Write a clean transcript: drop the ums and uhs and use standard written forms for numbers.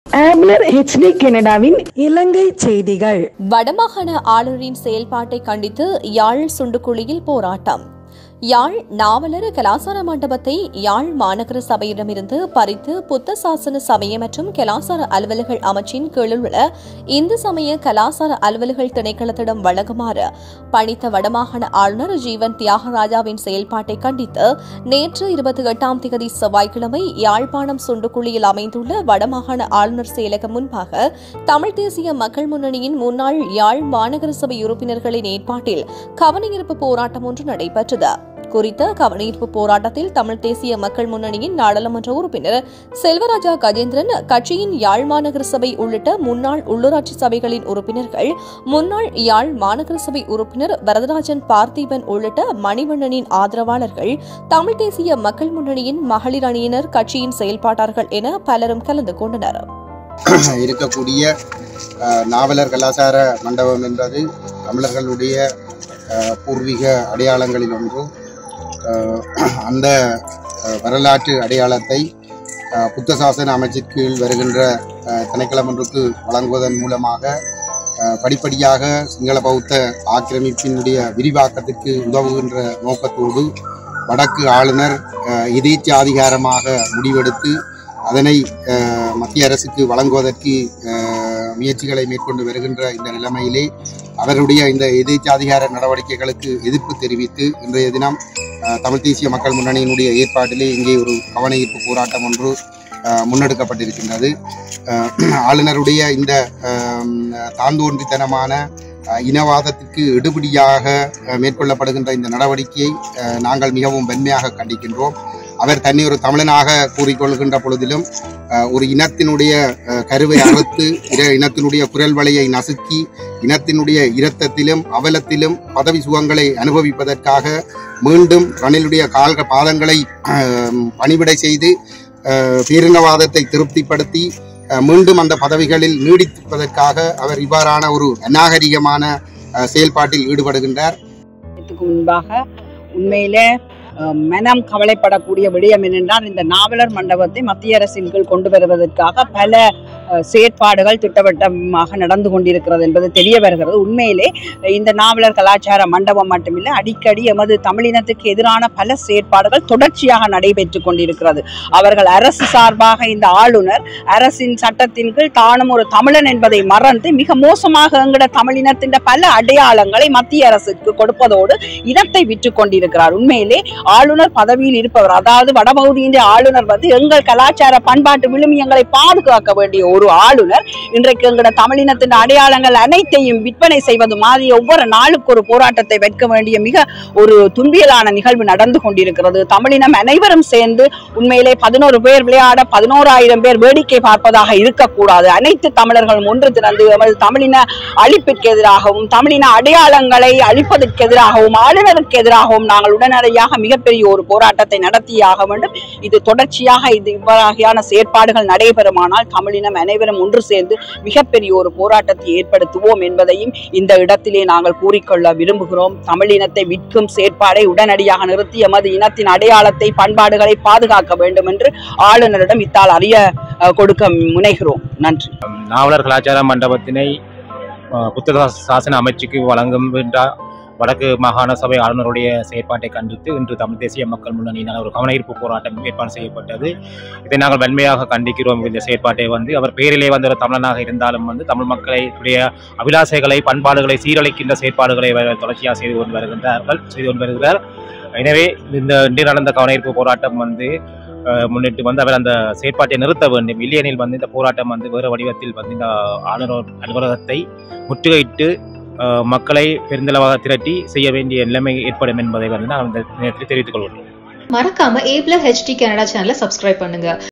ஆம்லர் HD கனடாவின் இலங்கை செய்திகள். வடமாகாண ஆளுநரின் செயல்பாட்டை கண்டித்து யாழ் சுண்டுக்குழியில் போராட்டம். யாழ் நாவலர் கலாசார மண்டபத்தை யாழ் மாநகர சபையிடமிருந்து பறித்து புத்த சாசன சமய மற்றும் கலாசார அலுவல்கள் அமைச்சின் கீழுள்ள இந்து சமய கலாசார அலுவல்கள் திணைக்களத்திடம் வழங்குமாறு பணித்த வடமாகாண ஆளுநர் ஜீவன் தியாகராஜாவின் செயல்பாட்டை கண்டித்து நேற்று 28ஆம் தேதி செவ்வாய்க்கிழமை யாழ்ப்பாணம் சுண்டுக்குழியில் அமைந்துள்ள வடமாகாண ஆளுநர் செயலகம் முன்பாக தமிழ் தேசிய மக்கள் முன்னணியின் முன்னாள் யாழ் மாநகர சபை உறுப்பினர்களின் ஏற்பாட்டில் கவனஈர்ப்பு போராட்டம் ஒன்று நடைபெற்றது. குறித்த கவனஈர்ப்பு போராட்டத்தில் தமிழ் தேசிய மக்கள் முன்னணியின் நாடாளுமன்ற உறுப்பினர் செல்வராஜா கஜேந்திரன், கட்சியின் யாழ் மாநகர சபை உள்ளிட்ட முன்னாள் உள்ளூராட்சி சபைகளின் உறுப்பினர்கள், முன்னாள் யாழ் மாநகர சபை உறுப்பினர் வரதராஜன் பார்த்திபன் உள்ளிட்ட மணிவண்ணனின் ஆதரவாளர்கள், தமிழ் தேசிய மக்கள் முன்னணியின் மகளிர் அணியினர், கட்சியின் செயல்பாட்டாளர்கள் என பலரும் கலந்து கொண்டனர். இருக்கக்கூடிய நாவலர் கலாசார மண்டபம் என்பது தமிழர்களுடைய பூர்வீக அடையாளங்களில் ஒன்று. அந்த வரலாற்று அடையாளத்தை புத்த சாசன அமைச்சின் கீழ் வருகின்ற திணைக்களம் ஒன்றுக்கு வழங்குவதன் மூலமாக படிப்படியாக சிங்கள பௌத்த ஆக்கிரமிப்பினுடைய விரிவாக்கத்திற்கு உதவுகின்ற நோக்கத்தோடு வடக்கு ஆளுநர் எதேச்சாதிகாரமாக முடிவெடுத்து அதனை மத்திய அரசுக்கு வழங்குவதற்கு முயற்சிகளை மேற்கொண்டு வருகின்ற இந்த நிலைமையிலே அவருடைய இந்த எதேச்சாதிகார நடவடிக்கைகளுக்கு எதிர்ப்பு தெரிவித்து இன்றைய தினம் தமிழ் தேசிய மக்கள் முன்னணியினுடைய ஏற்பாட்டிலே இங்கே ஒரு கவனஈர்ப்பு போராட்டம் ஒன்று முன்னெடுக்கப்பட்டிருக்கின்றது. ஆளுநருடைய இந்த தாந்தோன்றித்தனமான இனவாதத்திற்கு எடுபடியாக மேற்கொள்ளப்படுகின்ற இந்த நடவடிக்கையை நாங்கள் மிகவும் வன்மையாக கண்டிக்கின்றோம். அவர் தன்னை ஒரு தமிழனாக கூறிக்கொள்கின்ற பொழுதிலும் ஒரு இனத்தினுடைய கருவை அறுத்து இனத்தினுடைய குரல் வலையை நசுக்கி இனத்தினுடைய இரத்தத்திலும் அவலத்திலும் பதவி சுகங்களை அனுபவிப்பதற்காக மீண்டும் ரணிலுடைய பாதங்களை பணிவிடை செய்து பேரினவாதத்தை திருப்திப்படுத்தி மீண்டும் அந்த பதவிகளில் நீடிப்பதற்காக அவர் இவ்வாறான ஒரு அநாகரிகமான செயல்பாட்டில் ஈடுபடுகின்றார். முன்பாக உண்மையிலே மனம் கவலைப்படக்கூடிய விடயம் என்னென்றால், இந்த நாவலர் மண்டபத்தை மத்திய அரசின் கீழ் கொண்டு வருவதற்காக பல செயற்பாடுகள் திட்டவட்டமாக நடந்து கொண்டிருக்கிறது என்பது தெரிய வருகிறது. உண்மையிலே இந்த நாவலர் கலாச்சார மண்டபம் மட்டுமில்லை, அடிக்கடி எமது தமிழினத்துக்கு எதிரான பல செயற்பாடுகள் தொடர்ச்சியாக நடைபெற்று கொண்டிருக்கிறது. அவர்கள் அரசு சார்பாக இந்த ஆளுநர் அரசின் சட்டத்தின் கீழ் தானும் ஒரு தமிழன் என்பதை மறந்து மிக மோசமாக எங்கட தமிழினத்தின் பல அடையாளங்களை மத்திய அரசுக்கு கொடுப்பதோடு இனத்தை விற்று கொண்டிருக்கிறார். உண்மையிலே ஆளுநர் பதவியில் இருப்பவர், அதாவது வடபகுதியின் ஆளுநர் எங்கள் கலாச்சார பண்பாட்டு விழுமியங்களை பாதுகாக்க வேண்டிய ஒரு ஆளுநர் இன்றைக்கு எங்களோட தமிழினத்தின் அடையாளங்கள் அனைத்தையும் விற்பனை செய்வது மாதிரி ஒவ்வொரு நாளுக்கு ஒரு போராட்டத்தை வைக்க வேண்டிய மிக ஒரு துன்பியலான நிகழ்வு நடந்து கொண்டிருக்கிறது. தமிழினம் அனைவரும் சேர்ந்து உண்மையிலே 11 பேர் விளையாட 11,000 பேர் வேடிக்கை பார்ப்பதாக இருக்கக்கூடாது. அனைத்து தமிழர்களும் ஒன்று திறந்து எமது தமிழின அழிப்பிற்கு எதிராகவும் தமிழின அடையாளங்களை அழிப்பதற்கு எதிராகவும் ஆளுநருக்கு எதிராகவும் நாங்கள் உடனடியாக மிகப்பெரிய ஒரு போராட்டத்தை நடத்தியாக வேண்டும். இது தொடர்ச்சியாக இவ்வாறான செயற்பாடுகள் நடைபெறுமானால் தமிழினம் அனைவரும் ஒன்று சேர்ந்து மிகப்பெரிய ஒரு போராட்டத்தை ஏற்படுத்துவோம் என்பதையும் இந்த இடத்திலே நாங்கள் கூறிக்கொள்ள விரும்புகிறோம். தமிழினத்தை விற்கும் செயற்பாடை உடனடியாக நிறுத்தி எமது இனத்தின் அடையாளத்தை பண்பாடுகளை பாதுகாக்க வேண்டும் என்று ஆளுநரிடம் இத்தால் அறிய கொடுக்க முனைகிறோம். நன்றி. நாவலர் கலாச்சார மண்டபத்தினை புத்த சாசன அமைச்சுக்கு வழங்கும் வடக்கு மாகாண சபை ஆளுநருடைய செயற்பாட்டை கண்டித்து இன்று தமிழ் தேசிய மக்கள் முன்னணியினால் ஒரு கவனஈர்ப்பு போராட்டம் ஏற்பாடு செய்யப்பட்டது. இதை நாங்கள் வன்மையாக கண்டிக்கிறோம். இந்த செயற்பாட்டை அவர் பெயரிலே ஒரு தமிழனாக இருந்தாலும் தமிழ் மக்களுடைய அபிலாசைகளை பண்பாடுகளை சீரழிக்கின்ற செயற்பாடுகளை தொடர்ச்சியாக செய்து கொண்டு வருகிறார். எனவே இந்த இன்று நடந்த கவனஈர்ப்பு போராட்டம் முன்னிட்டு அவர் அந்த செயற்பாட்டை நிறுத்த வேண்டும். இல்லையெனில் இந்த போராட்டம் வேறு வடிவத்தில் இந்த ஆளுநர் அலுவலகத்தை முற்றுகையிட்டு மக்களை பெருந்தளவாக திரட்டி செய்ய வேண்டிய நிலைமை ஏற்படும் என்பதை நான் இந்த நேரத்தில் தெரிவித்துக் கொள்கிறேன். மறக்காம A+ HD கனடா சேனலை சப்ஸ்கிரைப் பண்ணுங்க.